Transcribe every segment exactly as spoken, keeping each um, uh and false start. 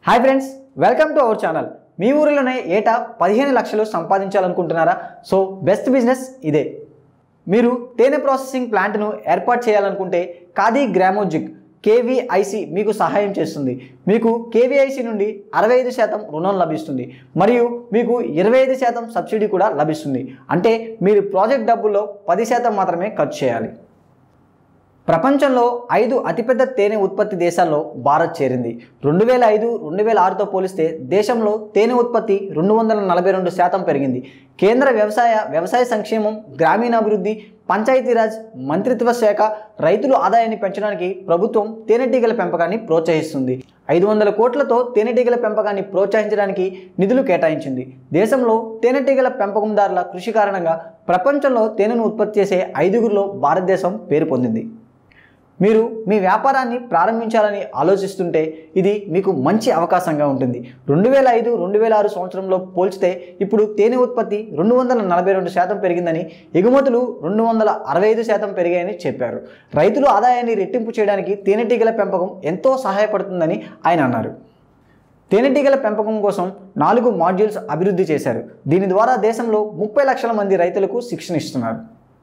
Hi friends, welcome to our channel. మీ ఊరిలోనే ఏటా పదిహేను లక్షలు సంపాదించాలనుకుంటున్నారా? సో బెస్ట్ బిజినెస్ ఇదే. మీరు తేనె ప్రాసెసింగ్ ప్లాంట్ను ఏర్పాటు చేయాలనుకుంటే ఖాదీ గ్రామోజిక్ కేవీఐసి మీకు సహాయం చేస్తుంది. మీకు కేవీఐసి నుండి అరవై ఐదు శాతం రుణం లభిస్తుంది మరియు మీకు ఇరవై ఐదు శాతం సబ్సిడీ కూడా లభిస్తుంది. అంటే మీరు ప్రాజెక్ట్ డబ్బుల్లో పది శాతం మాత్రమే ఖర్చు చేయాలి. ప్రపంచంలో ఐదు అతిపెద్ద తేనె ఉత్పత్తి దేశాల్లో భారత్ చేరింది. రెండు వేల ఐదు రెండు వేల ఆరుతో పోలిస్తే దేశంలో తేనె ఉత్పత్తి రెండు వందల నలభై రెండు శాతం పెరిగింది. కేంద్ర వ్యవసాయ వ్యవసాయ సంక్షేమం, గ్రామీణాభివృద్ధి, పంచాయతీరాజ్ మంత్రిత్వ శాఖ రైతుల ఆదాయాన్ని పెంచడానికి ప్రభుత్వం తేనెటీగల పెంపకాన్ని ప్రోత్సహిస్తుంది. ఐదు వందల కోట్లతో తేనెటీగల పెంపకాన్ని ప్రోత్సహించడానికి నిధులు కేటాయించింది. దేశంలో తేనెటీగల పెంపకందారుల కృషి కారణంగా ప్రపంచంలో తేనెను ఉత్పత్తి చేసే ఐదుగురిలో భారతదేశం పేరు పొందింది. మీరు మీ వ్యాపారాన్ని ప్రారంభించాలని ఆలోచిస్తుంటే ఇది మీకు మంచి అవకాశంగా ఉంటుంది. రెండు వేల ఐదు రెండు వేల ఆరు సంవత్సరంలో పోల్చితే ఇప్పుడు తేనె ఉత్పత్తి రెండు వందల నలభై రెండు శాతం పెరిగిందని, ఎగుమతులు రెండు వందల అరవై ఐదు శాతం పెరిగాయని చెప్పారు. రైతుల ఆదాయాన్ని రెట్టింపు చేయడానికి తేనెటీగల పెంపకం ఎంతో సహాయపడుతుందని ఆయన అన్నారు. తేనెటీగల పెంపకం కోసం నాలుగు మాడ్యూల్స్ అభివృద్ధి చేశారు. దీని ద్వారా దేశంలో ముప్పై లక్షల మంది రైతులకు శిక్షణ ఇస్తున్నారు.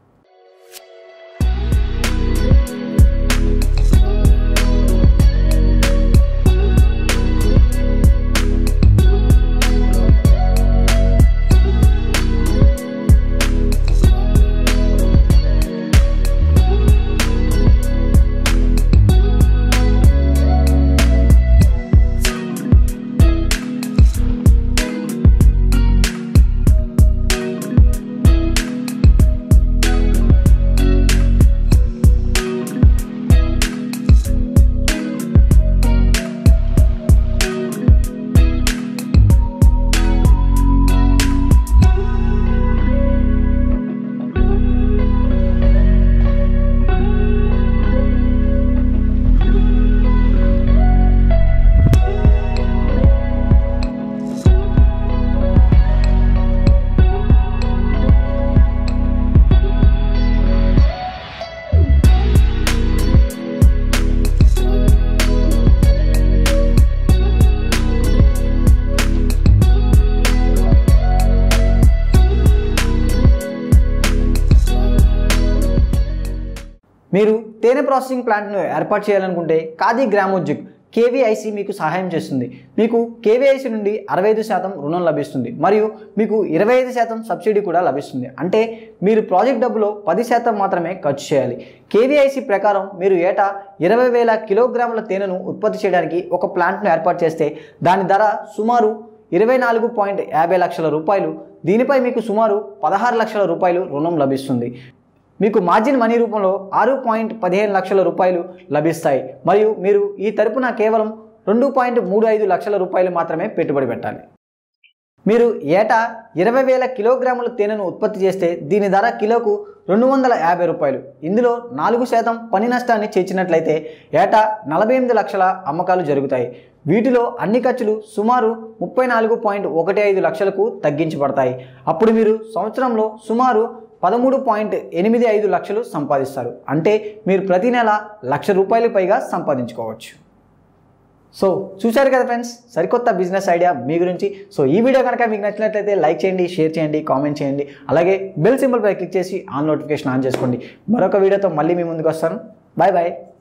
మీరు తేనె ప్రాసెసింగ్ ప్లాంట్ను ఏర్పాటు చేయాలనుకుంటే ఖాదీ గ్రామోజిక్ కేవీఐసి మీకు సహాయం చేస్తుంది. మీకు కేవీఐసి నుండి అరవై ఐదు శాతం రుణం లభిస్తుంది మరియు మీకు ఇరవై ఐదు శాతం సబ్సిడీ కూడా లభిస్తుంది. అంటే మీరు ప్రాజెక్ట్ డబ్బులో పది శాతం మాత్రమే ఖర్చు చేయాలి. కేవీఐసి ప్రకారం మీరు ఏటా ఇరవై వేల కిలోగ్రాముల తేనెను ఉత్పత్తి చేయడానికి ఒక ప్లాంట్ను ఏర్పాటు చేస్తే దాని ధర సుమారు ఇరవై నాలుగు పాయింట్ యాభై లక్షల రూపాయలు. దీనిపై మీకు సుమారు పదహారు లక్షల రూపాయలు రుణం లభిస్తుంది. మీకు మార్జిన్ మనీ రూపంలో ఆరు పాయింట్ పదిహేను లక్షల రూపాయలు లభిస్తాయి మరియు మీరు ఈ తరపున కేవలం రెండు పాయింట్ మూడు ఐదు లక్షల రూపాయలు మాత్రమే పెట్టుబడి పెట్టాలి. మీరు ఏటా ఇరవై వేల కిలోగ్రాముల తేనెను ఉత్పత్తి చేస్తే దీని ధర కిలోకు రెండు వందల యాభై రూపాయలు. ఇందులో నాలుగు శాతం పని నష్టాన్ని చేర్చినట్లయితే ఏటా నలభై ఎనిమిది లక్షల అమ్మకాలు జరుగుతాయి. వీటిలో అన్ని ఖర్చులు సుమారు ముప్పై నాలుగు పాయింట్ ఒకటి ఐదు లక్షలకు తగ్గించబడతాయి. అప్పుడు మీరు సంవత్సరంలో సుమారు పదమూడు పాయింట్ ఎనిమిది ఐదు లక్షలు సంపాదిస్తారు. అంటే మీరు ప్రతి నెల లక్ష రూపాయలు పైగా సంపాదించుకోవచ్చు. సో చూశారు కదా ఫ్రెండ్స్, సరికొత్త బిజినెస్ ఐడియా మీ గురించి. సో ఈ వీడియో కనుక మీకు నచ్చినట్లయితే లైక్ చేయండి, షేర్ చేయండి, కామెంట్ చేయండి. అలాగే బెల్ సింబల్ పై క్లిక్ చేసి ఆన్ నోటిఫికేషన్ ఆన్ చేసుకోండి. మరొక వీడియోతో మళ్ళీ మీ ముందుకు వస్తాను. Bye bye.